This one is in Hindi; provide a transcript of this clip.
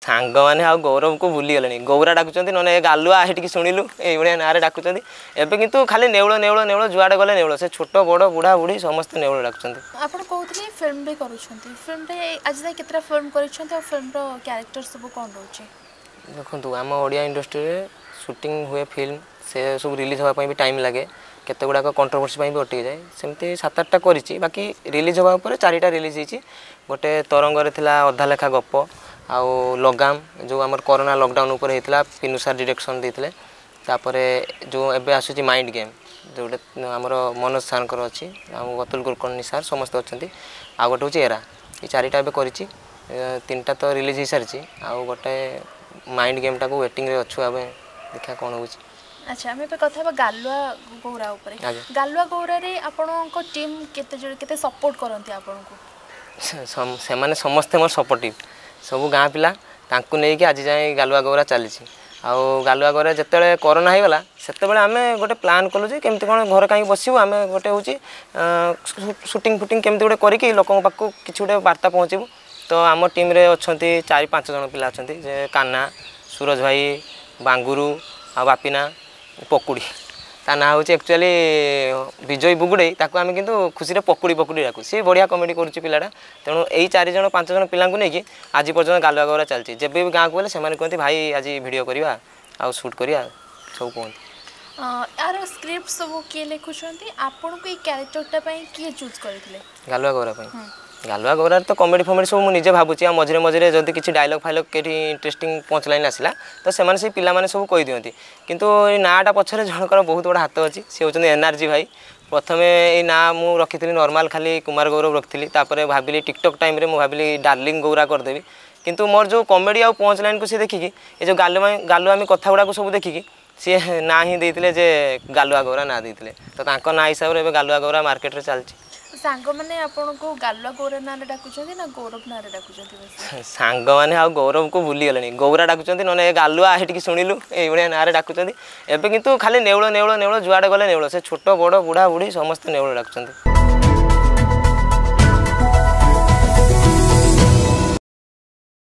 सांग मैंने आ गौरव को भूली गले गौरा डाकुंट ना गालुआ ये शुणिलु ये ना डाकुंट एवं कितु खाली नेवल नेवल नेवल जुआड़े गले नेवल से छोट बड़ बुढ़ा बुढ़ी समस्त नेवल डाकुंट। आप कहते फिल्म भी फिल्म आज तक केतरा फिल्म फिल्म कैरेक्टर सब कौन रोचे देखो आम ओडिया इंडस्ट्री में शूटिंग हुए फिल्म से सब रिलीज होगापी भी टाइम लगे केते गुड़ाक कंट्रोवर्सी भी अटकी जाए सेमती 7-8टा करी बाकी रिलीज होगा पर 4टा रिलीज होती गोटे तरंगे अधा लेखा गप आउ लगाम जो आम कोरोना लॉकडाउन उपर होता पिनू सार डायरेक्शन देते जो एबे आसूची माइंड गेम जोटे आमर मनोज सार अच्छी अतुल कुलकर्णी सार समस्त अच्छा आ गोटे हूँ एरा ये 4टा एबे करी 3टा तो रिलीज हो सारी आउ गोटे माइंड गेम टाक वेटिंग रे अच्छु आबे देखा कौन हो। अच्छा आम कथा गालुआ गौरा गालुआ गौरा रे आपणको टीम केते सपोर्ट करती आपको से समस्ते मोर सपोर्टिव सब गाँ पिला तांकु नहीं कि आज जाए गालुआ गौरा चली आउ गालुआ गौरा जिते कोरोना हो गला से आम गोटे प्लान कलु जे केमती कौन घर कहीं बसबू आम गोटे हूँ शूटिंग फुटिंग केमती गोटे करके लोकों पाखु किसी गोटे वार्ता पहुँचबू तो आम टीम रे अच्छा 4-5 जन पिला अच्छा जे कान्ना सूरज भाई बांगुरु आ बापिना पकुड़ी ता ना हूँ एक्चुअली विजय बुगुड़े ताको आम किंतु खुशी रे पकुड़ी पकुड़ी डाकू सी बढ़िया कमेडी करुच्ची पिलाटा तेणु यही 4 जन 5 जन पिला नहीं आज पर्यटन गालुआ गौरा चलती जब भी गाँव को गले से कहते भाई आज वीडियो करवा आ शूट करवा सब कहते यार स्क्रिप्ट सब किए लिखुंट आपन को कैरेक्टरटा किए चूज करते गालुआ गौरा गालुआ गौरार तो कमेडी फमेडी सब मुझे भावुँ मझे मझे जब किसी डायलॉग फाइलॉग के इंटरेस्टिंग पंच लाइन आसला तो से पिला माने सब कही दिखती किंतु नाटा पछरे जनकर बहुत बड़ा हाथ अच्छी सी होती एनआरजी भाई प्रथम ये ना मुझे रखी नॉर्मल खाली कुमार गौरव रखी भाविली टिकटॉक टाइम रे भाविली डार्लिंग गौरा करदेवी किंतु मोर जो कमेडी आ पंच लाइन को सी देखिकी ये जो गालुआमी कथा गुड़ा सब देखिकी सी ना ही देते जे गालुआ गौरा ना देते तो ना हिसाब से गालुआ गौरा मार्केट रे चलती सांग मैंने आपको गालुआ गौरा ना डाकुंट ना गौरव ना डाकुंट सांग मैंने आ गौरव को भूली गले गौरा डाकुंट ना गालुआ ये शुणिलु ये ना डाकुंट एवं कितु खाली नेवल नेवल नेवल जुआड़े गले नेवल से छोट बड़ बुढ़ा बुढ़ी समस्त नेवल डाकुंट।